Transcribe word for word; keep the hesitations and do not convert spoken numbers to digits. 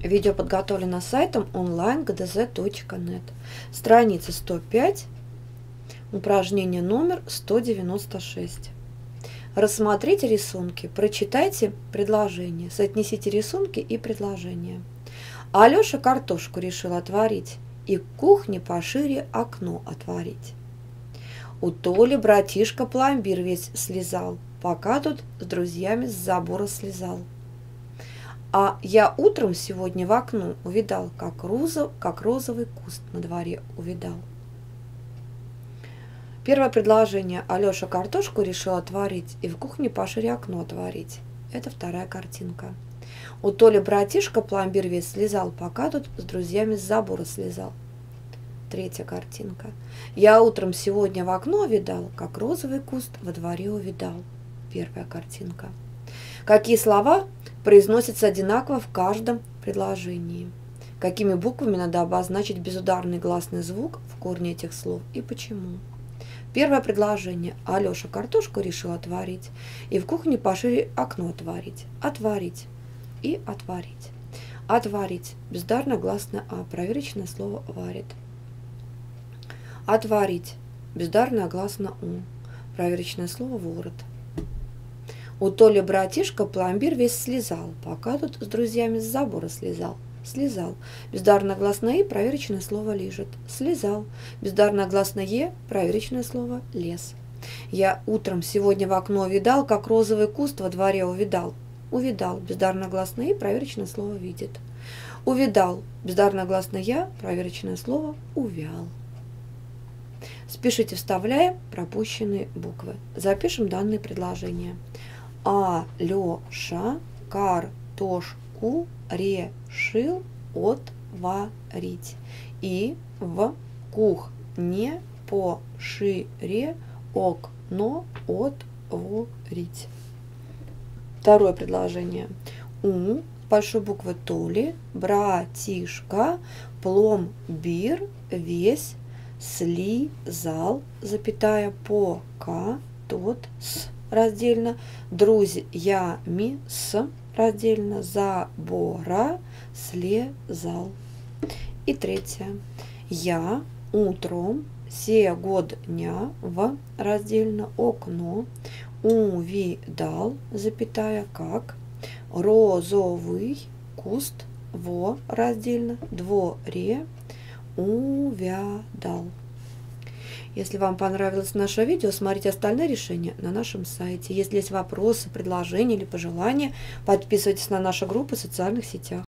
Видео подготовлено сайтом онлайн точка гэ дэ зэ точка нет. Страница сто пять, упражнение номер сто девяносто шесть. Рассмотрите рисунки, прочитайте предложения, соотнесите рисунки и предложения. Алеша картошку решил отварить и к кухне пошире окно отворить. У Толи братишка пломбир весь слезал, пока тут с друзьями с забора слезал. А я утром сегодня в окно увидал, как, розов, как розовый куст на дворе увидал. Первое предложение. Алеша картошку решил отварить и в кухне пошире окно отворить. Это вторая картинка. У Толи братишка пломбир весь слезал, пока тут с друзьями с забора слезал. Третья картинка. Я утром сегодня в окно видал, как розовый куст во дворе увидал. Первая картинка. Какие слова произносятся одинаково в каждом предложении? Какими буквами надо обозначить безударный гласный звук в корне этих слов и почему? Первое предложение. Алеша картошку решил отварить и в кухне пошире окно отворить. Отварить и отварить. Отварить. Безударное гласное А. Проверочное слово варит. Отварить. Безударное гласное У. Проверочное слово ворот. У Толи братишка пломбир весь слезал, пока тут с друзьями с забора слезал. Слезал. Безударное гласное И, проверочное слово лежит. Слезал. Безударное гласное Е, проверочное слово лез. Я утром сегодня в окно видал, как розовый куст во дворе увидал. Увидал. Безударное гласное И, проверочное слово видит. Увидал. Безударное гласное Я, проверочное слово увял. Спешите, вставляя пропущенные буквы. Запишем данные предложения. Алеша картошку решил отварить и в кухне пошире окно отворить. Второе предложение. У большой буквы Толи братишка пломбир весь слизал, запятая, пока тот с раздельно друзьями с раздельно забора слезал. И третье. Я утром сегодня в раздельно окно увидал, запятая, как розовый куст во раздельно дворе увядал. Если вам понравилось наше видео, смотрите остальные решения на нашем сайте. Если есть вопросы, предложения или пожелания, подписывайтесь на нашу группу в социальных сетях.